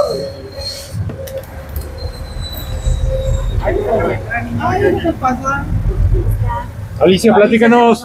Alicia, platícanos.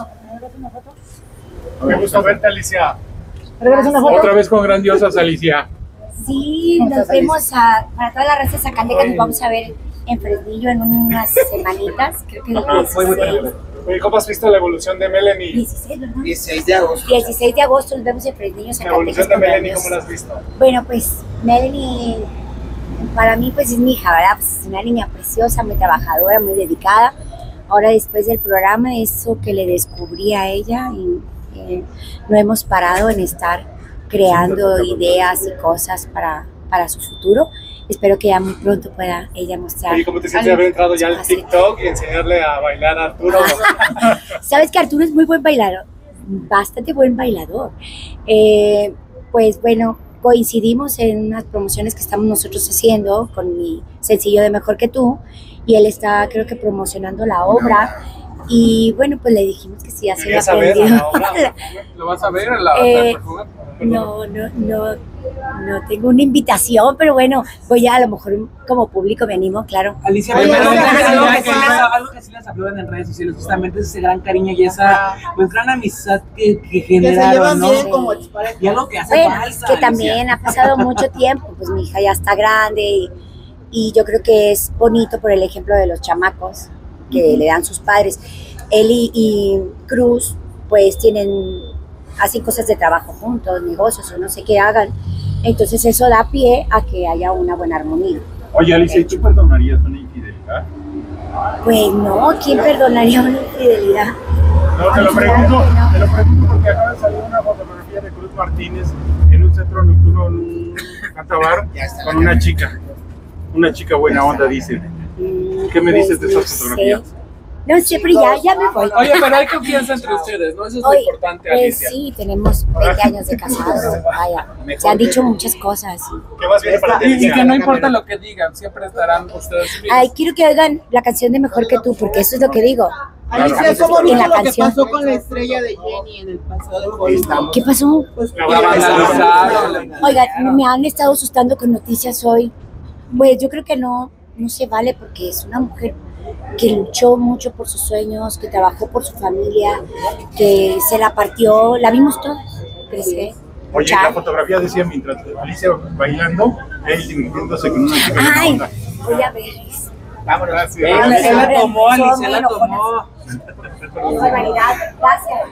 Me gusta verte, Alicia. Otra vez con Grandiosas, Alicia. Sí, nos vemos para todas las razas Zacatecas, nos vamos a ver en Fresnillo en unas semanitas, creo que el 16. ¿Cómo has visto la evolución de Melanie? 16, ¿verdad? 16 de agosto. 16 de agosto nos vemos en Fresnillo, La Zacatecas. evolución de Melanie, ¿cómo la has visto? Bueno, pues Melanie, para mí pues es mi hija, ¿verdad? Pues es una niña preciosa, muy trabajadora, muy dedicada. Ahora después del programa, eso que le descubrí a ella, y no hemos parado en estar creando ideas y cosas para su futuro. Espero que ya muy pronto pueda ella mostrar. ¿Y cómo te sientes de haber entrado ya al TikTok y enseñarle a bailar a Arturo? Sabes que Arturo es muy buen bailador, bastante buen bailador. Pues bueno, coincidimos en unas promociones que estamos nosotros haciendo con mi sencillo de Mejor que Tú, y él está, creo que, promocionando la obra. Y bueno, pues le dijimos que sí, ya se había aprendido. ¿Lo vas a ver en la performance? No tengo una invitación, pero bueno, voy a lo mejor como público me animo, claro. Alicia, Oye, algo que sí les aplauden en redes sociales, justamente es ese gran cariño y esa pues gran amistad que generaron, ¿no? Bien como expareja. Y algo que hace Bueno, falta, es que también ha pasado mucho tiempo, pues mi hija ya está grande y yo creo que es bonito por el ejemplo de los chamacos que le dan sus padres. Eli y Cruz pues hacen cosas de trabajo juntos, negocios o no sé qué hagan. Entonces eso da pie a que haya una buena armonía. Oye, Alicia, ¿y tú perdonarías una infidelidad? Pues no, ¿quién perdonaría una infidelidad? No, te lo pregunto porque acaba de salir una fotografía de Cruz Martínez en un centro nocturno, en un cantabar, con una chica buena onda, dice. ¿Qué me dices de esas fotografías? No sé, pero ya me voy. Oye, pero hay confianza entre ustedes, ¿no? Eso es lo importante, Alicia. Sí, tenemos 20 años de casados, vaya, se han dicho muchas cosas. ¿Qué más viene para ti? Y que no importa lo que digan, siempre estarán ustedes unidos. Ay, quiero que oigan la canción de Mejor que Tú, porque eso es lo que digo. Alicia, ¿cómo En viste la lo que canción. pasó con la estrella de Jenny en el pasado de Hollywood? ¿Qué pasó? La vandalizaron. Oigan, me han estado asustando con noticias hoy. Pues yo creo que no se vale porque es una mujer que luchó mucho por sus sueños, que trabajó por su familia, que se la partió, la vimos todas crecer. Oye, la fotografía decía mientras Alicia bailando, él divirtiéndose con una chica. Ay, voy a ver. Vámonos, gracias. Él la tomó, Alicia, la tomó. Qué barbaridad. Gracias.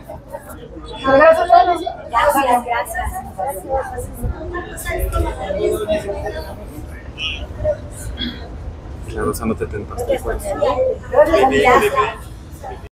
La Rosa, no te tentaste. Gracias.